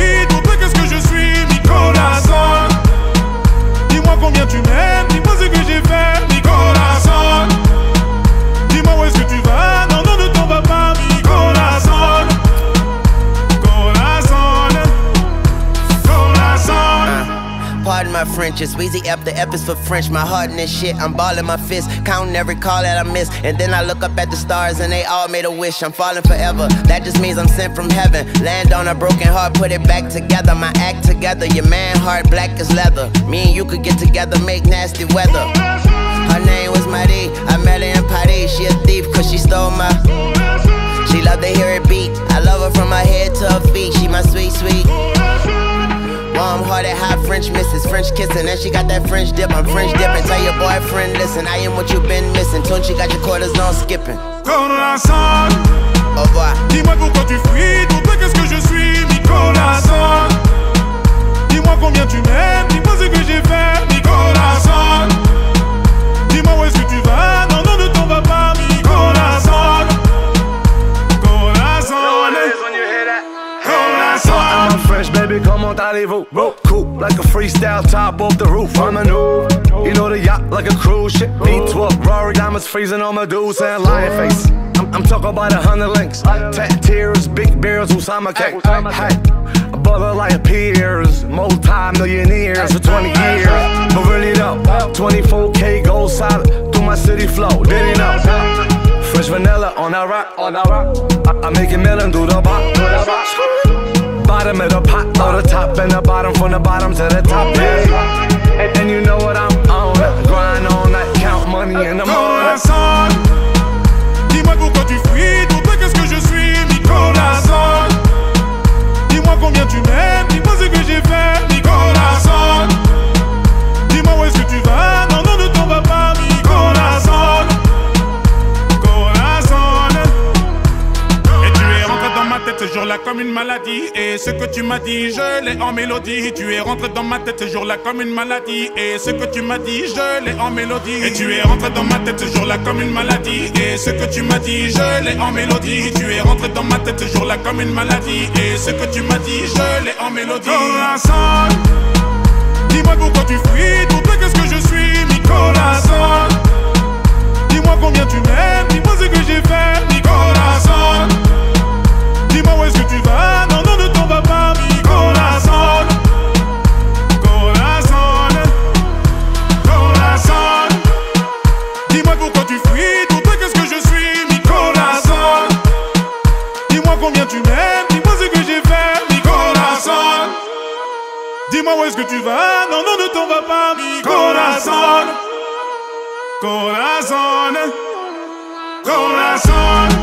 fuis, pour toi qu'est-ce que je suis, mi corazón. Dis-moi combien tu m'aimes, dis-moi ce que j'ai fait, mi corazón. Dis-moi où est-ce que tu vas, non, non, ne t'en vas pas, mi corazón. Corazón, corazón. Pardon my French, it's Weezy F, the F is for French. My heart in this shit, I'm balling my fist, counting every call that I miss. And then I look up at the stars and they all made a wish. I'm falling forever, that just means I'm sent from heaven. Land on a broken heart, put it back together. My act together, your man heart black as leather. Me and you could get together, make nasty weather. Her name was Marie, I met her in Paris. She a thief cause she stole my. She loved to hear it beat, I love her from her head to her feet. She my sweet, sweet. Warm-hearted, hot French misses, French kissing, and she got that French dip. I'm French dipping. Tell your boyfriend, listen, I am what you've been missing. Tune, she got your cortisone skipping. Corazón, au revoir. Dis-moi pourquoi tu fuis, pour toi qu'est-ce que je suis, mi corazón. Dis-moi combien tu m'aimes, dis-moi ce que j'ai fait, mi corazón. Dis-moi où est-ce que tu vas, non, non, ne t'en vas pas, mi corazón. Corazón, corazón. I'm fresh, baby, comment allez-vous? Cool, like a freestyle top off the roof. I'm a new, you know the yacht like a cruise ship. V12, Rory diamonds freezing on my dudes and lion face. I'm talking about 100 links, tat tears, big beers, Usama cake. Hey, a brother like peers, multi-millionaires for 20 years. But really though, 24K gold solid through my city flow. Did he know? Fresh vanilla on that rock, I make it melon through the bottom. Bottom of the pot, or the top and the bottom, from the bottom to the top, yeah. And you know what I'm on, grind all night, count money in the morning. Corazón, dis-moi pourquoi tu fuis, pour toi qu'est-ce que je suis, mi corazón. Dis-moi combien tu m'aimes, dis-moi ce que j'ai fait, mi corazón. Dis-moi où est-ce que tu vas, non, non, ne t'en vas pas, mi corazón. Corazón. Et tu es rentré dans ma tête ce jour-là comme une maladie. Et ce que tu m'as dit, je l'ai en mélodie. Tu es rentré dans ma tête ce jour-là comme une maladie. Et ce que tu m'as dit, je l'ai en mélodie. Et tu es rentré dans ma tête ce jour-là comme une maladie. Et ce que tu m'as dit, je l'ai en mélodie. Tu es rentré dans ma tête ce jour-là comme une maladie. Et ce que tu m'as dit, je l'ai en mélodie. Corazón, dis-moi pourquoi tu fuis, pour toi qu'est-ce que je suis, mi corazón. Dis-moi combien tu m'aimes, dis-moi ce que j'ai fait, mi corazón. Dis-moi où est-ce que tu vas, non, non, ne t'en vas pas, mi corazón. Corazón, corazón. Dis-moi pourquoi tu fuis, pour toi qu'est-ce que je suis, mi corazón. Dis-moi combien tu m'aimes, dis-moi ce que j'ai fait, mi corazón. Dis-moi où est-ce que tu vas, non, non, ne t'en vas pas, mi corazón. Corazón, corazón.